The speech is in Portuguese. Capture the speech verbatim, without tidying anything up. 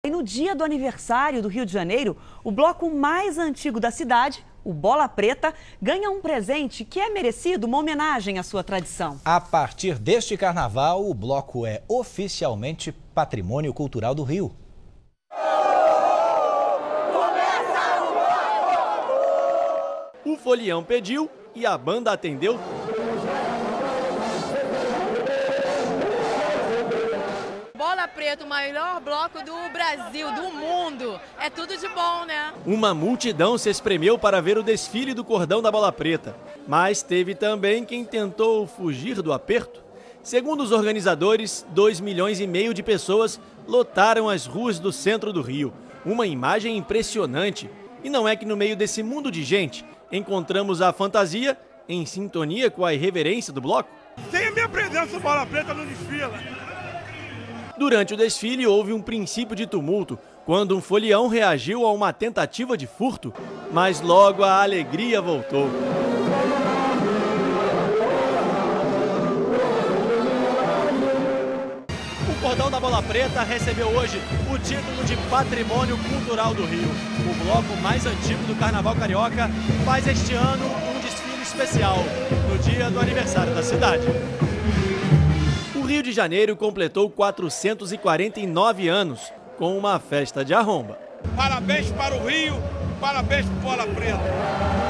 E no dia do aniversário do Rio de Janeiro, o bloco mais antigo da cidade, o Bola Preta, ganha um presente que é merecido, uma homenagem à sua tradição. A partir deste carnaval, o bloco é oficialmente Patrimônio Cultural do Rio. O folião pediu e a banda atendeu. Bola Preta, o maior bloco do Brasil, do mundo. É tudo de bom, né? Uma multidão se espremeu para ver o desfile do cordão da Bola Preta. Mas teve também quem tentou fugir do aperto. Segundo os organizadores, dois milhões e meio de pessoas lotaram as ruas do centro do Rio. Uma imagem impressionante. E não é que no meio desse mundo de gente encontramos a fantasia em sintonia com a irreverência do bloco? Sem a minha presença, o Bola Preta não desfila. Durante o desfile houve um princípio de tumulto, quando um folião reagiu a uma tentativa de furto, mas logo a alegria voltou. O cordão da Bola Preta recebeu hoje o título de Patrimônio Cultural do Rio. O bloco mais antigo do Carnaval Carioca faz este ano um desfile especial, no dia do aniversário da cidade. O Rio de Janeiro completou quatrocentos e quarenta e nove anos com uma festa de arromba. Parabéns para o Rio, parabéns para o Bola Preta.